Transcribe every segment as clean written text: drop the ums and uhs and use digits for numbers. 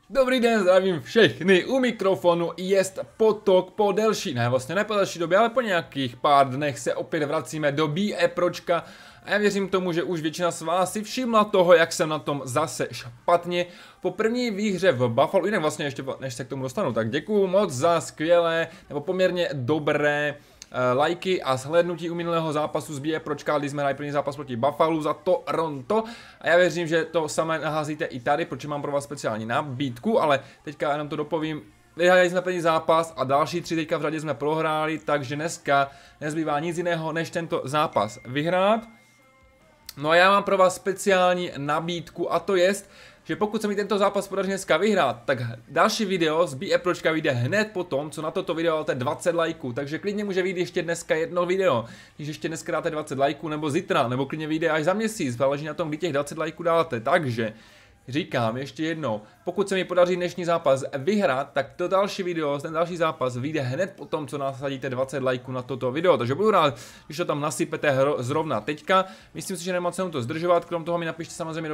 Dobrý den, zdravím všechny u mikrofonu. Jest potok po delší, ne vlastně ne po delší době, ale po nějakých pár dnech se opět vracíme do BE Pročka. A já věřím tomu, že už většina z vás si všimla toho, jak jsem na tom zase špatně. Po první výhře v Buffalo, jinak vlastně ještě než se k tomu dostanu, tak děkuju moc za skvělé nebo poměrně dobré lajky a shlédnutí u minulého zápasu z BE Pročka, když jsme hráli první zápas proti Buffalo za Toronto. A já věřím, že to samé naházíte i tady, protože mám pro vás speciální nabídku, ale teďka jenom to dopovím. Vyhráli jsme první zápas a další 3 teďka v řadě jsme prohráli, takže dneska nezbývá nic jiného, než tento zápas vyhrát. No a já mám pro vás speciální nabídku a to jest, že pokud se mi tento zápas podaří dneska vyhrát, tak další video z BE Pročka vyjde hned po tom, co na toto video dáte 20 lajků, takže klidně může vyjít ještě dneska jedno video, když ještě dneska dáte 20 lajků, nebo zítra, nebo klidně vyjde až za měsíc, záleží na tom, kdy těch 20 lajků dáte, takže říkám ještě jednou, pokud se mi podaří dnešní zápas vyhrát, tak to další video, ten další zápas vyjde hned po tom, co nasadíte 20 lajků na toto video, takže budu rád, když to tam nasypete zrovna teďka. Myslím si, že nemá cenu to zdržovat, krom toho mi napište samozřejmě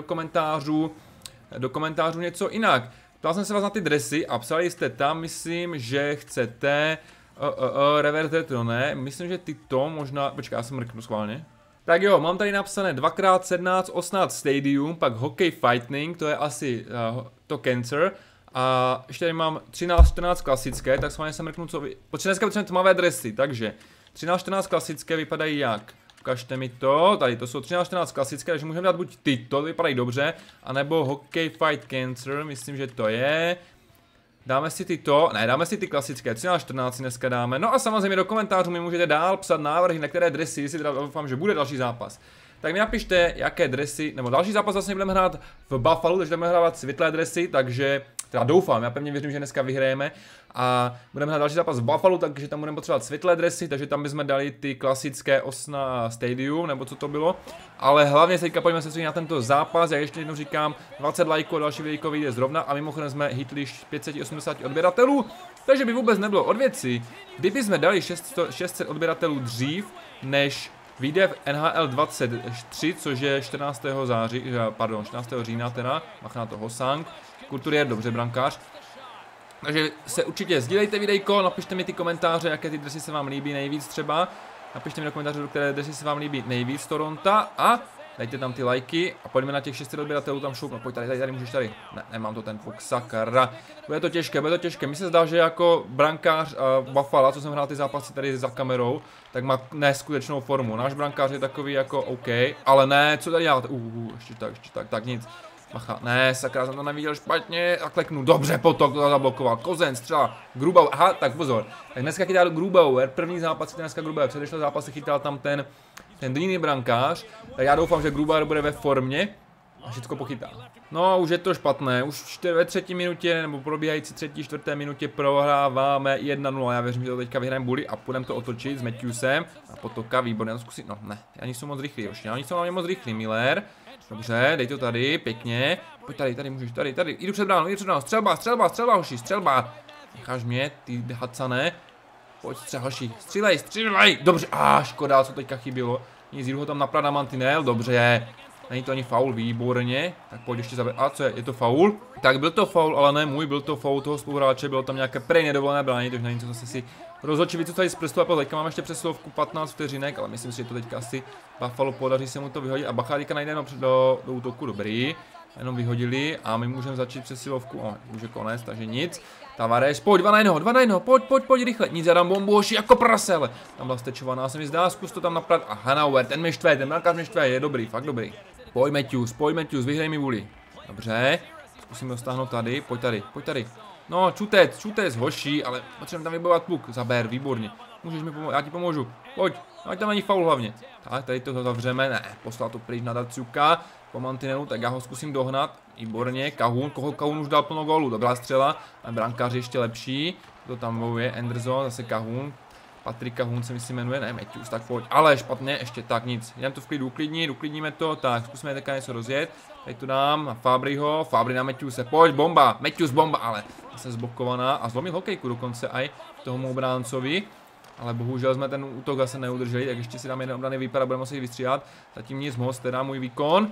do komentářů něco jinak. Ptal jsem se vás na ty dresy a psali jste tam, myslím, že chcete reverse to ne, myslím, že tyto možná, počkej, já se mrknu schválně. Tak jo, mám tady napsané 2x17 Osnat Stadium, pak Hockey Fighting, to je asi to Cancer. A ještě tady mám 13-14 klasické, tak schválně se mrknu, co vy... Protože dneska potřebujeme tmavé dresy, takže 13-14 klasické vypadají jak? Ukažte mi to, tady to jsou 13-14 klasické, takže můžeme dát buď tyto, vypadají dobře, anebo Hockey Fight Cancer, myslím, že to je. Dáme si tyto, ne, dáme si ty klasické, 13-14 si dneska dáme. No a samozřejmě do komentářů mi můžete dál psat návrhy, na které dresy, jestli teda doufám, že bude další zápas. Tak mi napište, jaké dresy, nebo další zápas vlastně budeme hrát v Buffalo, takže budeme hrávat světlé dresy, takže teda doufám, já pevně věřím, že dneska vyhrajeme. A budeme hrát další zápas v Buffalo, takže tam budeme potřebovat světlé dresy, takže tam bychom dali ty klasické Osna Stadium, nebo co to bylo. Ale hlavně se teďka pojďme se na tento zápas, jak ještě jednou říkám, 20 lajků a další videjko vyjde zrovna a mimochodem jsme hitli 580 odběratelů, takže by vůbec nebylo od věci, kdyby jsme dali 600 odběratelů dřív, než vyjde v NHL 23, což je 14. září, pardon, 14. října teda, mach na to Hosang, Kulturier, dobře brankář. Takže se určitě sdílejte videjko, napište mi ty komentáře, jaké ty dresy se vám líbí nejvíc třeba. Napište mi do komentářů, které dresy se vám líbí nejvíc Toronto a dejte tam ty lajky a pojďme na těch 600 odběratelů tam šoupnout. Pojď tady můžeš tady. Ne, nemám to ten fuk, sakra. Bude to těžké. Mně se zdá, že jako brankář Buffalo, co jsem hrál ty zápasy tady za kamerou, tak má neskutečnou formu. Náš brankář je takový jako OK, ale ne, co tady děláte? Ještě tak nic. Macha, ne, sakra, jsem to neviděl špatně a kleknu, dobře, potok to zablokoval, Kozen, střela, Grubauer, aha, tak pozor, tak dneska chytal Grubauer, první zápas dneska Grubauer, předešlý zápas se chytal tam ten jiný brankář, tak já doufám, že Grubauer bude ve formě a všechno pochytá. No, už je to špatné, už ve 3. minutě, nebo probíhající 3., 4. minutě prohráváme 1-0, já věřím, že to teďka vyhrajeme bully a půjdeme to otočit s Matthewsem a potoka, výborně, zkusit, no ne, oni jsou moc rychlí, oni jsou na mě moc rychlí, Miller. Dobře, dej to tady, pěkně. Pojď tady můžeš, tady, jdu před bránu, střelba, hoši, střelba. Necháš mě, ty hacané. Pojď, hoši, střílej. Dobře, škoda, co teďka chybilo. Nic, jdu ho tam naprat na mantinel, dobře. Není to ani faul, výborně. Tak pojď ještě zabít, co je to faul? Tak byl to faul, ale ne můj, byl to faul toho spoluhráče, bylo tam nějaké prej nedovolené brání, takže na něco zase si rozhodčivý, co tady z prstu a teďka mám ještě přesilovku 15 vteřinek, ale myslím si, že to teďka asi Buffalo podaří se mu to vyhodit a Bacha teďka najde jenom do útoku, dobrý. Jenom vyhodili a my můžeme začít přesilovku, už je konec, takže nic. Tavares, pojď, 2 na 1, pojď rychle, nic, já dám bombu, hoši, jako prasel. Tam byla stečovaná, se mi zdá, zkus to tam naprat a Hanauer, ten mě štve, ten brankář mě štve, je dobrý, fakt dobrý. Pojď Matthews, vyhraj mi vůli. Dobře, zkusím dostáhnout tady, pojď tady. No, čutec, hoši, ale potřebujeme tam vybojovat puk, zaber, výborně. Můžeš mi pomoct, já ti pomůžu, pojď, ať tam není faul hlavně. Tak, tady to zavřeme, ne, poslal to pryč na Daciuka, po mantinelu, tak já ho zkusím dohnat, výborně, Kahun už dal plno gólu, dobrá střela, a brankář ještě lepší, to tam bojuje, Anderson, zase Kahun. Patrik Kahun se myslím jmenuje, ne, Matthews, tak pojď, ale špatně, ještě tak nic, jdem to v klidu uklidníme to, tak zkusíme teďka něco rozjet, tady to dám na Fabry na Matthewse, pojď, bomba, Matthews bomba, ale zase zblokovaná a zlomil hokejku dokonce aj tomu obráncovi, ale bohužel jsme ten útok zase neudrželi, tak ještě si dám jeden obrany výpad a budeme muset vystříhat, zatím nic moc, teda můj výkon,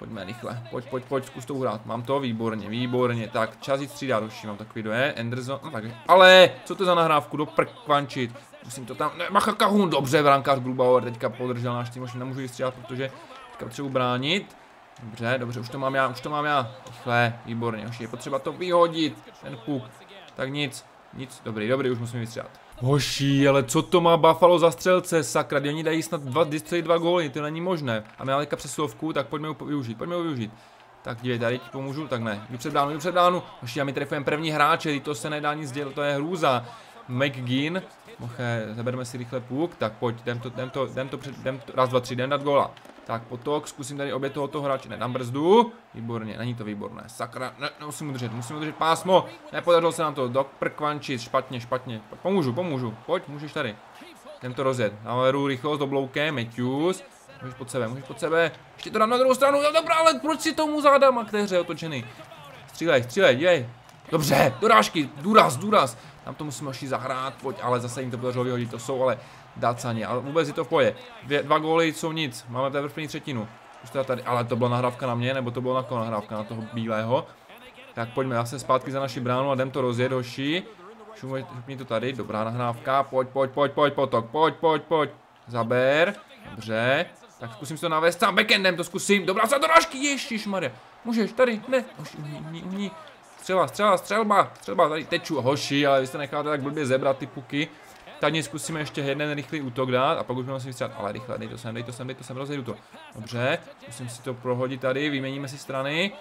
Pojďme rychle, pojď, zkus to uhrát, mám to, výborně, tak čas jít střídat, už mám takový doje, Anderson, no tak, ale, co to za nahrávku, do prkvančit, musím to tam, ne, Bacha Kahun, dobře, brankář Grubauer teďka podržel náš tým, už nemůžu vystřídat, protože teďka potřebuji bránit, dobře, už to mám já, rychle, výborně, už je potřeba to vyhodit, ten puk, tak nic, dobrý, už musím vystřídat. Hoší, ale co to má Buffalo za střelce, sakra, oni dají snad dva góly, to není možné. A my máme teďka přesilovku, tak pojďme ho využít. Tak dívej, tady ti pomůžu, tak ne, jdu před bránu, hoší, a my trefujeme první hráče, to se nedá nic dělat, to je hrůza. McGinn, zabereme si rychle puk, tak pojď, jdem to, raz, dva, tři, jdem dát góla. Tak potok, zkusím tady obě tohoto hráče, nedám brzdu, výborně, není to výborné, sakra, ne, musím udržet pásmo, nepodařilo se nám to, do prkvančit, špatně, pomůžu, pojď, můžeš tady, jdem to rozjet, naveru rychlost do blouke, Matthews, můžeš pod sebe, ještě to dám na druhou stranu, jo dobrá, ale proč si tomu zádám a k té hře otočený, střílej, dívej, dobře, dorážky, důraz, tam to musíme ještě zahrát, pojď, ale zase jim to podařilo vyhodit, to jsou ale dácaně, ale vůbec je to v poje. Dva góly jsou nic, máme tady první třetinu. Tady, ale to byla nahrávka na mě, nebo to byla nahrávka na toho bílého. Tak pojďme zase zpátky za naši bránu a jdem to rozjet, hoši. Šupni to tady, dobrá nahrávka, pojď, potok, pojď. Zaber, dobře. Tak zkusím si to navést sám backendem, to zkusím, dobrá za dorážky, ježišmarja. Můžeš, tady, ne, hoši, umí. Střelba, tady teču, hoši, ale vy jste necháte tak blbě zebrat ty puky. Tady zkusíme ještě jeden rychlý útok dát a pak už budeme si vystřelat, ale rychle, dej to sem, rozjedu to. Dobře, zkusím si to prohodit tady, vyměníme si strany.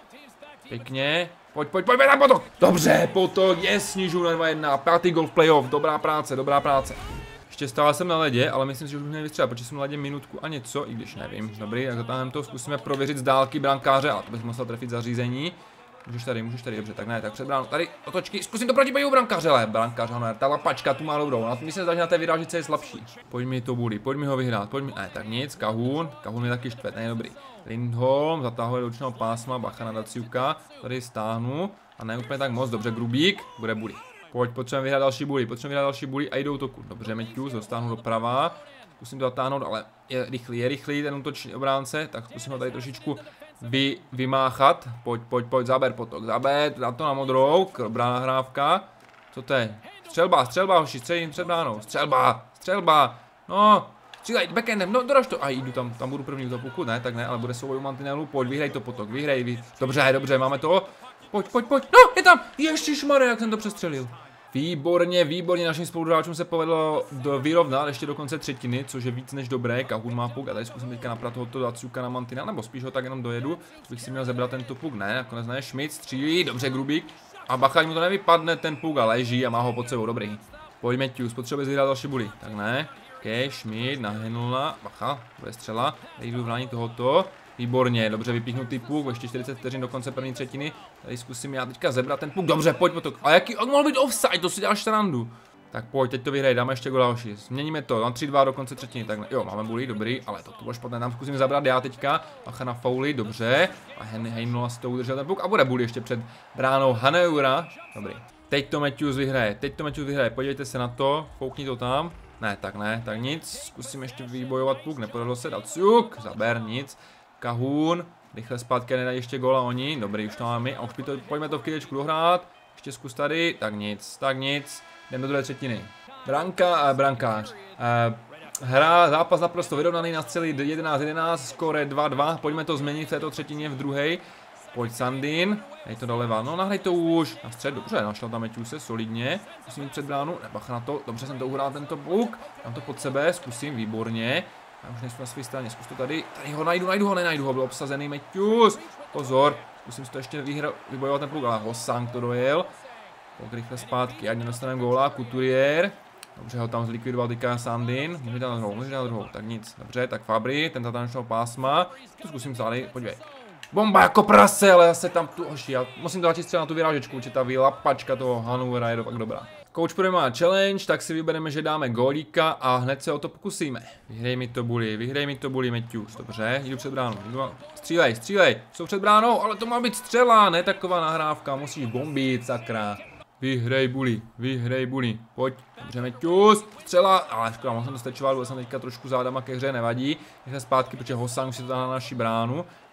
Pěkně, pojď tam potok. Dobře, potok, snižu na 2-1, pátý gol v playoff, dobrá práce. Ještě stále jsem na ledě, ale myslím si, že už měli vystřelat, protože jsem na ledě minutku a něco, i když nevím. Dobrý, tak zatáhneme to, zkusíme prověřit z dálky brankáře, ale to bych musel trefit zařízení. Můžeš tady, dobře, tak ne, tak před bránou, tady otočky, zkusím to proti boju brankáře, ale brankář, ano, ta lapačka tu má dobrou, myslím, že na té vyrážice je slabší. Pojď mi to bulí, pojď mi ho vyhrát, ne, tak nic, Kahun je taky štvet, ne, dobrý. Lindholm zatahuje do ručného pásma, bacha na Daciuka, tady stáhnu, a ne úplně tak moc, dobře, Grubík, bude bulí. Pojď, potřebujeme vyhrát další bulí a jdou útoku, dobře, Matthews, dostáhnu doprava, zkusím to zatáhnout, ale je rychlý ten útočný obránce, tak zkusím ho tady trošičku vymáchat, pojď, zaber potok, dá to na modrou, dobrá nahrávka, co to je, střelba, hoši, střelím před bránou, střelba, no, střílej, backendem, no, doraž to, a jdu tam budu první v puku, ne, tak ne, ale bude souboj u mantinelu, pojď, vyhraj to potok, dobře, máme to, pojď, no, je tam, ježišmarja, jak jsem to přestřelil. Výborně, našim spoluhráčům se povedlo vyrovnat ještě do konce třetiny, což je víc než dobré. Kahun má puk a tady zkusím teďka naprat tohoto Daciuka na mantinel, nebo spíš ho tak jenom dojedu, bych si měl zebrat tento puk, ne, nakonec ne, Schmidt střílí, dobře Grubík, a bacha, mu to nevypadne, ten puk a leží a má ho pod sebou, dobrý. Pojď Matthews, potřebuje vyhrát další bully, tak ne, ok, Schmidt, nahnula, bacha, bude střela, tady jdu vránit tohoto. Výborně, dobře vypíchnutý puk, ještě 40 vteřin do konce první třetiny. Tady zkusím já teďka zebrat ten puk, dobře, pojď potok. A jaký, on mohl být offside, to si děláš srandu. Tak pojď, teď to vyhraj, dáme ještě gola, hoši. Změníme to, mám 3-2 do konce třetiny, tak jo, máme bully, dobrý, ale to bylo špatné, tam zkusím zabrat já teďka. Bacha na fauly, dobře. A Heinl si to udržel ten puk a bude bully ještě před bránou Haneura. Dobrý. Teď to Matthews vyhraje, podívejte se na to, foukni to tam. Ne, tak nic, zkusím ještě vybojovat puk, nepodařilo se, Daciuk, zaber, nic. Kahun, rychle zpátky, nedají ještě góla oni, dobrý, už to máme a už pojďme to v chvíličku dohrát, ještě zkus tady, tak nic, jdeme do druhé třetiny. Brankář, zápas naprosto vyrovnaný na střely 11-11, skóre 2-2, pojďme to změnit v této třetině v druhé. Pojď Sandin, dej to doleva, no nahraj to už, na střed, dobře, našel tam Matthewse solidně, zkusím jít před bránu, bacha na to, dobře jsem to uhrál tento puk, dám to pod sebe, zkusím, výborně. Já už nejsem na své straně, zkus to tady ho nenajdu ho, byl obsazený Matthews, pozor, zkusím si to ještě vybojovat ten puk, ale Hosang to dojel, pojď rychle zpátky, ať nedostaneme góla, Couturier, dobře ho tam zlikvidoval teďka Sandin, může dát na druhou, tak nic, dobře, tak Fabry, ten zatáčného pásma, to zkusím tady, podívej. Bomba jako prase, ale zase tam tu hoši, já musím to začít střelat na tu vyrážečku, určitě ta vylapačka toho Hanovera je fakt dobrá. Coach Pro má challenge, tak si vybereme, že dáme gólíka a hned se o to pokusíme. Vyhraj mi to bully, Matthews, dobře, jdu před bránou, střílej, jsou před bránou, ale to má být střela, ne taková nahrávka, musíš bombit, sakra. Vyhraj bully, pojď, dobře Matthews, střela, ale škoda, mohl jsem to stečovat, byl jsem teďka trošku zádama ke hře, nevadí, rychle zpátky, protože Hosang už si to dá na naši bránu.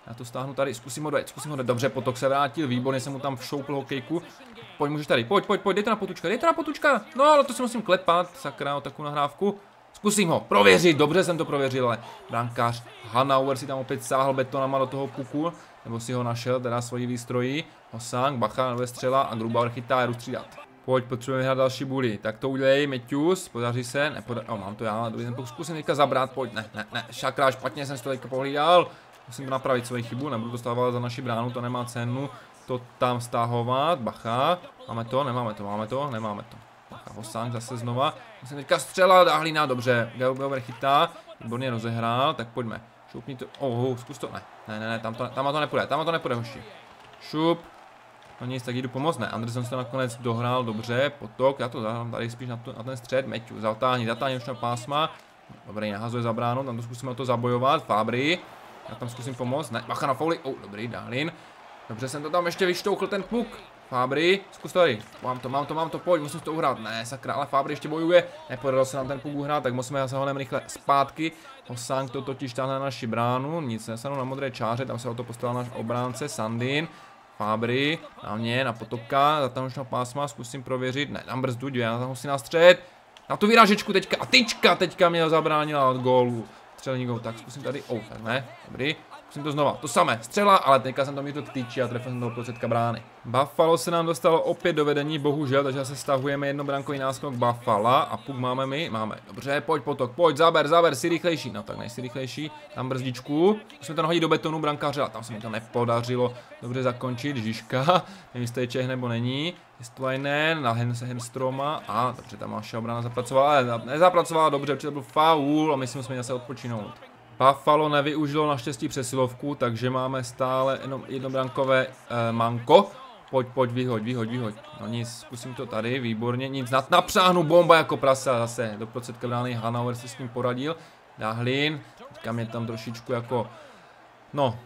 Já to stáhnu tady, zkusím ho dojet, dobře, Potok se vrátil, výborně jsem mu tam všoupl hokejku. Pojď, můžeš tady, pojď, dej to na Potučka, no ale to si musím klepat, sakra, o takovou nahrávku. Zkusím ho prověřit, dobře jsem to prověřil, ale brankář Hanauer si tam opět sáhl betonama do toho puku, nebo si ho našel, teda svoji výstrojí. Hosang, bacha, nové střela a Grubauer chytá, jdu střídat. Pojď, potřebujeme hrát další bully. Tak to udělej, Matthews, podaří se, mám to já, dobrý ten puk, zkusím teďka zabrat, pojď, ne, šakra, špatně jsem si to teďka pohlídal. Musím to napravit svoji chybu, nebudu to stávat za naši bránu, to nemá cenu to tam stahovat, bacha, máme to, nemáme to. Bacha, Hosang zase znova, musím teďka střela, Dahlina, dobře, Gauber chytá, výborně rozehrál, tak pojďme, šupni to, zkus to, ne, tam to nepůjde, hoši, šup, no nic, tak jdu pomoct, ne, Anderson se to nakonec dohrál, dobře, Potok, já to zahrám tady spíš na ten střed, Matthews, zatáhni už na pásma, dobrý, nahazuje za bránu, tam to zkusíme to zabojovat, Fabry, já tam zkusím pomoct, ne, bacha na fouly, dobrý, Dahlin, dobře jsem to tam ještě vyštouchl ten puk, Fabry, zkus tady, mám to, pojď, musím to uhrát, ne, sakra, ale Fabry ještě bojuje, nepodařilo se nám ten puk uhrát, tak musíme se honem rychle zpátky, Hosang to totiž táhne na naši bránu, nic, nesanu na modré čáře, tam se o to postavil náš obránce, Sandin, Fabry, na mě, na Potoka, zatáhnu pásma, zkusím prověřit, ne, dám brzdu, já tam musím na střed, na tu vyrážečku teďka, a tyčka teďka mě zabránila od gólu. Střelní gól, tak zkusím tady, tak ne, dobrý, zkusím to znova, to samé, střela, ale teďka jsem to mířil k tyči a trefil jsem toho prostředka brány. Buffalo se nám dostalo opět do vedení, bohužel, takže zase stahujeme jednobrankový náskok Buffalo a puk máme my, dobře, pojď Potok, pojď, zaber, si rychlejší, no tak nejsi rychlejší, tam brzdičku, musíme to nahodit do betonu brankáře, a tam se mi to nepodařilo dobře zakončit, Žižka, nevím, jestli je Čech nebo není, Stleinen na Henstroma a dobře, tam naše obrana zapracovala, ale nezapracovala dobře, protože to byl faul a my si musíme zase odpočinout. Buffalo nevyužilo naštěstí přesilovku, takže máme stále jenom jednobrankové manko. Pojď, vyhoď. No nic, zkusím to tady, výborně, nic, napřáhnu, bomba jako prasa zase, do prostředka brány, Hanauer si s ním poradil, Dahlin, teďka mě tam trošičku jako, no,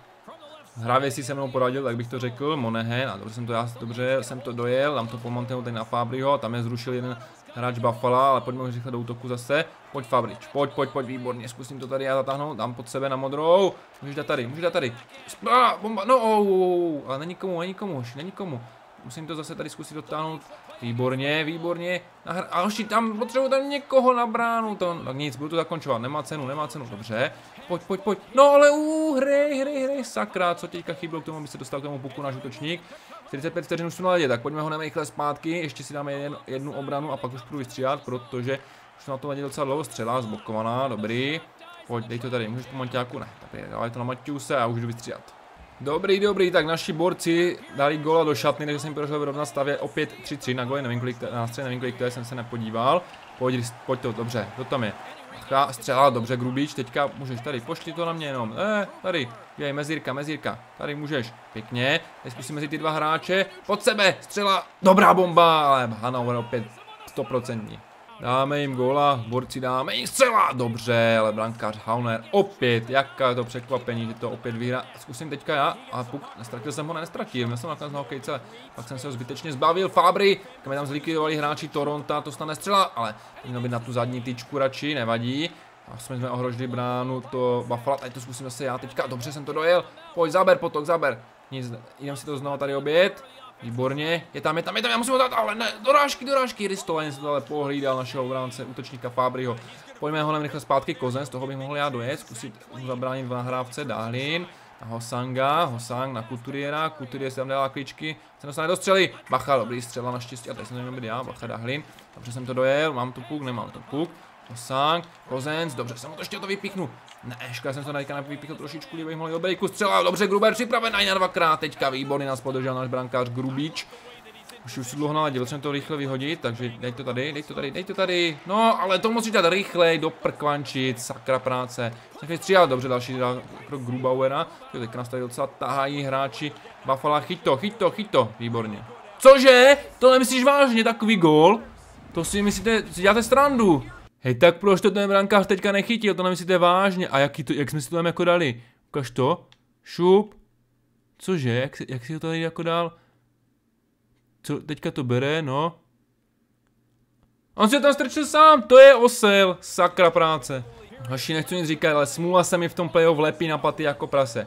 hravě si se mnou poradil, tak bych to řekl, Monahan, a dobře jsem to dojel, tam to pomontil teď na Fabryho, tam je zrušil jeden hráč Buffalo, ale pojďme už rychle do útoku zase, pojď Fabrič, pojď, výborně, zkusím to tady já zatáhnout, dám pod sebe na modrou, můžeš dát tady, bomba, no, ale není komu, musím to zase tady zkusit dotáhnout, výborně, a hoši, tam potřebuji tam někoho na bránu, tak nic, budu to zakončovat, nemá cenu, dobře, pojď, no ale hry, sakra, co teďka chybilo k tomu, aby se dostal k tomu puku náš útočník, 45 vteřin už jsou na ledě, tak pojďme ho rychle zpátky, ještě si dáme jednu obranu a pak už půjdu vystřídat, protože už na to ledě docela dlouho, střela zblokovaná, dobrý, pojď, dej to tady, můžeš po Monťáku, ne, tak dávaj to na Matthewse a už jdu vystřídat. Dobrý, tak naši borci dali góla do šatny, takže jsem podařil vyrovnat stavě opět 3-3 na góle, nevím kolik to je, jsem se nepodíval. Pojď to, dobře, to tam je. Střela, dobře, Grubíč, teďka můžeš tady, pošli to na mě jenom, tady, jej, mezírka, tady můžeš, pěkně, teď zkusím mezi ty dva hráče, pod sebe, střela, dobrá bomba, ale Hanauer opět 100%. Dáme jim góla, borci dáme jim střela, dobře, ale brankář Hauner opět, jaká je to překvapení, že to opět vyhrá. Zkusím teďka já, a puk, nestratil jsem ho, měl jsem nakonec na hokejce, pak jsem se ho zbytečně zbavil, Fabry, kam tam zlikvidovali hráči Toronto, to stane střela, ale mělo být na tu zadní tyčku radši, nevadí. A jsme ohrožili bránu, to Buffalo, teď to zkusím zase já teďka, dobře jsem to dojel, pojď, Potok, nic, jdem si to znovu tady obět. Výborně, je tam, já musím ho dát, ale ne, dorážky, Ristolainen se to ale pohlídal našeho obránce, útočníka Fabryho. Pojďme ho rychle zpátky, Kozen, z toho bych mohl já dojet, zkusit zabránit v nahrávce, Dahlin, na Hosang na Couturiera si tam dala kličky, se dostane do střely, bacha, dobrý střela naštěstí, a teď jsem neměl být já, bacha, Dahlin, dobře jsem to dojel, mám tu puk, nemám to puk. Hosang, Kozenc, dobře, jsem to ještě vypíchnu. Ne, škoda jsem to teďka nevypíchl trošičku, kdybych mohl dobrý kus střela, dobře, Gruber připraven na dvakrát, teďka výborně nás podržel náš brankář Grubíč. Už si dlouho naladil, jsem to rychle vyhodit, takže dej to tady, no, ale to musíš dát rychlej, do prkvančit, sakra práce. Jsem stříhal, dobře, další krok Grubauera, teďka nás tady docela tahají hráči Buffalo, chyť to, výborně. Cože? To nemyslíš vážně, takový gól? To si myslíte, si děláte srandu? Hej, tak proč to ten brankář teďka nechytil, to nemyslíte vážně? A jak jsme si to tam jako dali? Ukaž to. Šup. Cože, jak si to tady jako dal? Co, teďka to bere, no. On si to tam strčil sám, to je osel, sakra práce. Haši, nechci nic říkat, ale smůla se mi v tom playoff lepí na paty jako prase.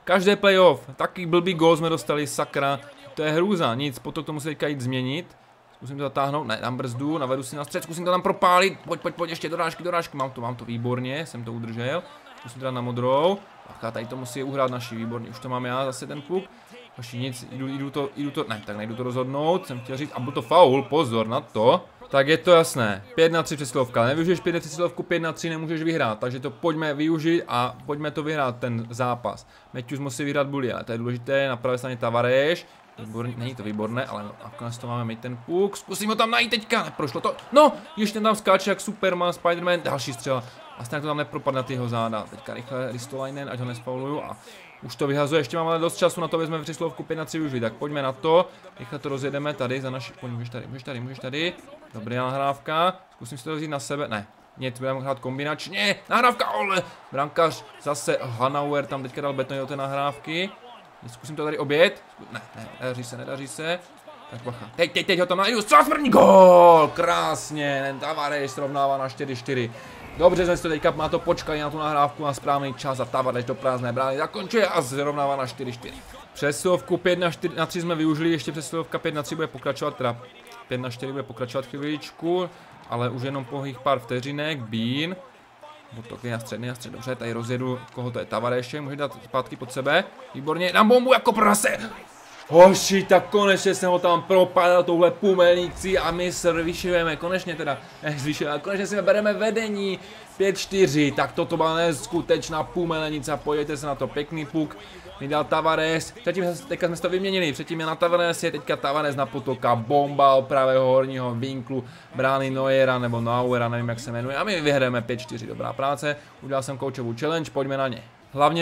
Každé playoff, taky blbý gól jsme dostali, sakra. To je hrůza, nic, potom to musí teďka jít změnit. Zkusím to zatáhnout, ne, dám brzdu, navedu si na střed, zkusím to tam propálit, pojď, ještě dorážky, mám to výborně, jsem to udržel. Zkusím teda na modrou, a tady to musí uhrát naši, výborně, už to mám já, zase ten puk. Hoši nic, jdu to, ne, tak nejdu to rozhodnout, jsem chtěl říct, a byl to faul, pozor na to. Tak je to jasné, 5-3 přesilovka, nevyužiješ 5 přesilovku, 5-3 nemůžeš vyhrát, takže to pojďme využít a pojďme to vyhrát, ten zápas. Matthews musí vyhrát Bulia, to je důležité, na pravé straně Tavares. Výborný, není to výborné, ale nakonec to máme mít ten puk, zkusím ho tam najít teďka, neprošlo to, no, ještě tam skáče jak Superman, Spiderman, další střela, a stejně to tam nepropadne na ty jeho záda, teďka rychle Ristolainen, ať ho nesfauluju a už to vyhazuje, ještě máme dost času na to, aby jsme přeslovku 5-3 využili, tak pojďme na to, rychle to rozjedeme tady za naši, pojď, můžeš tady, dobrý nahrávka, zkusím si to vzít na sebe, ne. Nic, budeme hrát kombinačně, nahrávka, ale brankář zase Hanauer tam teďka dal beton do té nahrávky. Zkusím to tady obět. Ne, nedaří se. Tak bacha. Teď ho tam najdu. Střela smrtní gól! Krásně. Tavares srovnává na 4-4. Dobře, jsme si to teďka má to počkali na tu nahrávku na správný čas a Tavares do prázdné brány zakončuje a srovnává na 4-4. Přesilovku 5-3 jsme využili, ještě přesilovka 5-3 bude pokračovat, teda 5-4 bude pokračovat chviličku, ale už jenom pouhých pár vteřinek. Bean. Botok je na střed, dobře, tady rozjedu, koho to je, Tavareše, může dát zpátky pod sebe, výborně, dám bombu jako prase. Hoši, tak konečně jsem ho tam propadal touhle pumelnicí a my se zvyšujeme, konečně konečně si bereme vedení 5-4, tak toto byla neskutečná pumelnice, podívejte se na to, pěkný puk, mi dal Tavares, teďka jsme to vyměnili, předtím je na Tavares, je teďka Tavares na Potoka, bomba od pravého horního vinklu, brány Neuera nebo Nauera, nevím jak se jmenuje, a my vyhrajeme 5-4, dobrá práce, udělal jsem koučovou challenge, pojďme na ně. Hlavně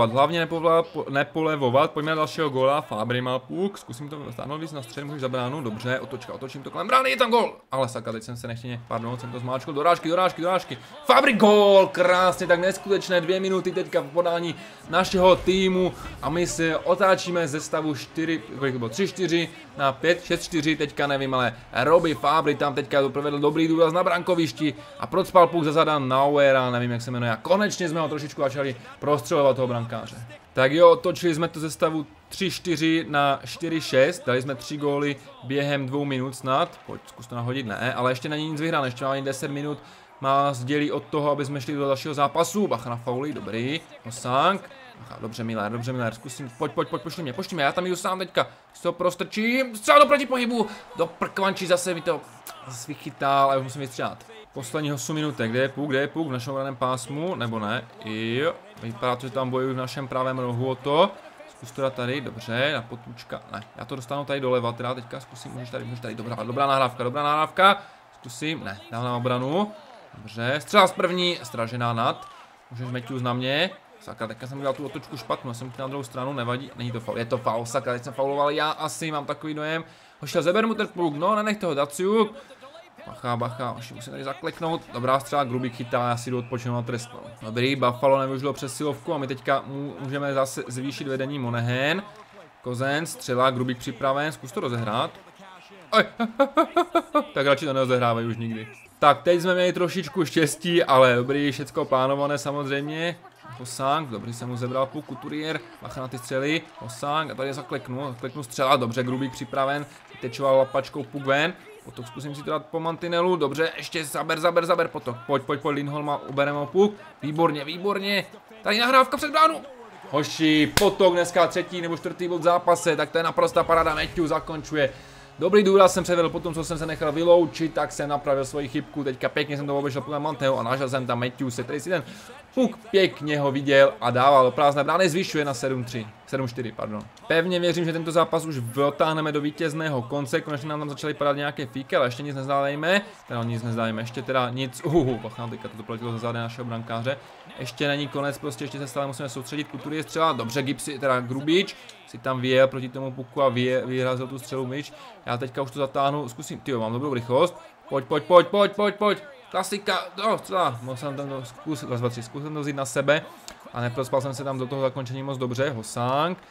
nepolevovat, pojďme na dalšího góla, Fabry má puk, zkusím to stáhnout víc na střed, můžeš za bránu, dobře, otočím to kolem brány, je tam gól, ale sakra, teď jsem se nechtěně, pardon, jsem to zmáčkl, dorážky, Fabry gól, krásně, tak neskutečné 2 minuty teďka v podání našeho týmu a my se otáčíme ze stavu 3-4 na 5-6-4, teďka nevím, ale Robbie Fabry tam teďka provedl dobrý důraz na brankovišti a procpal puk za zada Nauera, nevím jak se jmenuje, a konečně jsme ho trošičku začali prostřelovat toho brankáře. Tak jo, otočili jsme to ze stavu 3-4 na 4-6, dali jsme 3 góly během 2 minut snad, pojď, zkus to nahodit, ne, ale ještě není nic vyhráno, ještě máme 10 minut, má sdělí od toho, aby jsme šli do dalšího zápasu, bacha na fauly, dobrý, Hosang, dobře Miller, zkusím, pojď, pošli mě, já tam jdu sám teďka, z toho prostrčím, střel do protipohybu, do prkvančí zase mi to vychytal, ale musím vystřelat. Poslední 8 minutek, kde je puk v našem raném pásmu, nebo ne, jo, vypadá to, že tam bojují v našem pravém rohu o to, zkus to dát tady, dobře, na potůčka, ne, já to dostanu tady doleva, teda teďka zkusím, můžeš tady, dobrá nahrávka, zkusím, ne, dám na obranu, dobře, střela z první, stražená nad, můžeš Matthews na mě, sakra, teďka jsem udělal tu otočku špatnou, jsem na druhou stranu, nevadí, není to faul, je to faul, sakra, teď jsem fauloval já asi, mám takový dojem, hošel, zeber mu ten puk, no, nenech toho Daciuk. Bacha, už musím tady zakleknout. Dobrá střela, Grubík chytá, já si jdu odpočinout na trestnou. Dobrý, Buffalo nevyužilo přesilovku a my teďka můžeme zase zvýšit vedení Monahan. Kozen, střela, Grubík připraven, zkus to rozehrát. Tak radši to nerozehrávají už nikdy. Tak, teď jsme měli trošičku štěstí, ale dobrý, všecko plánované samozřejmě. Hosang, dobrý, jsem mu zebral puk, Couturier, bacha na ty střely, Hosang, a tady zakleknu střela, dobře, Grubík připraven, tečoval lapačkou puk ven. Potok zkusím si to dát po mantinelu, dobře, ještě zaber, Potok, pojď, Lindholm, ubereme ho puk, výborně, tady nahrávka před bránu. Hoši, Potok dneska 3. nebo 4. bod v zápase, tak to je naprosta paráda, Matthews zakončuje. Dobrý důraz jsem předvedl potom, co jsem se nechal vyloučit, tak jsem napravil svoji chybku, teďka pěkně jsem to obešel podle Manteho a našel jsem tam Matthewse, který si ten puk pěkně ho viděl a dával do prázdné brány, zvyšuje na 7-4, pardon. Pevně věřím, že tento zápas už dotáhneme do vítězného konce, konečně nám tam začaly padat nějaké fíky, ale ještě nic nezdálejme, ještě teda nic, bacha, teďka to platilo za zády našeho brankáře, ještě není konec, prostě ještě se stále musíme soustředit, Couturier střela, dobře, Grubíč si tam vyjel proti tomu puku a vyrazil tu střelu myč, já teďka už to zatáhnu, zkusím, tyjo, mám dobrou rychlost, pojď, klasika, střela, musím tam to zkusit to vzít na sebe a neprospal jsem se tam do toho zakončení moc dobře, Hosang,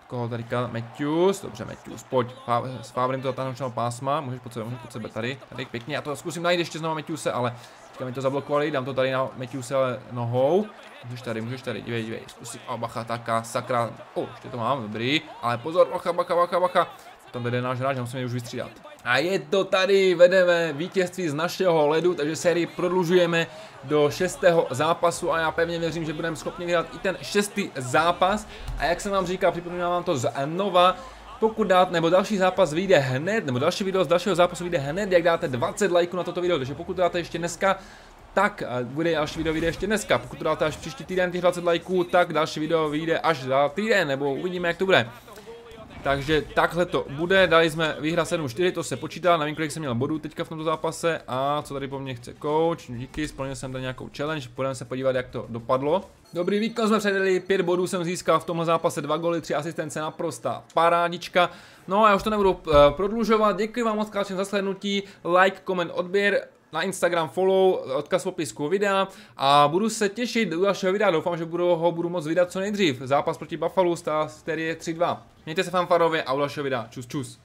Koho tady Matthews, dobře Matthews, pojď, s Favrem to zatáhnout pásma, můžeš pod sebe tady pěkně, já to zkusím najít ještě znovu Matthewse, ale teďka mi to zablokovali, dám to tady na Matthewse, ale nohou, můžeš tady, dívej, zkusím, bacha, taká, sakra, ještě to mám, dobrý, ale pozor, bacha, tam jde náš hráč, musíme ji už vystřídat. A je to tady, vedeme vítězství z našeho ledu, takže sérii prodlužujeme do 6. zápasu a já pevně věřím, že budeme schopni vyhrát i ten 6. zápas. A jak jsem vám říkal, připomínám vám to znova, pokud dáte, nebo další zápas vyjde hned, nebo další video z dalšího zápasu vyjde hned, jak dáte 20 lajků na toto video, takže pokud to dáte ještě dneska, tak bude další video vyjde ještě dneska, pokud to dáte až příští týden těch 20 lajků, tak další video vyjde až za týden, nebo uvidíme, jak to bude. Takže takhle to bude, dali jsme výhra 7-4, to se počítá, nevím, kolik jsem měl bodů teďka v tomto zápase a co tady po mně chce coach, díky, splnil jsem tady nějakou challenge, půjdeme se podívat, jak to dopadlo. Dobrý výkon jsme předali, 5 bodů jsem získal v tomhle zápase, 2 góly, 3 asistence, naprostá parádička. No a já už to nebudu prodlužovat, děkuji vám moc krát za slednutí, like, koment, odběr. Na Instagram follow, odkaz v popisku videa a budu se těšit do dalšího videa, doufám, že ho budu moc vydat co nejdřív. Zápas proti Buffalo, série 3-2. Mějte se fanfarově a u dalšího videa. Čus.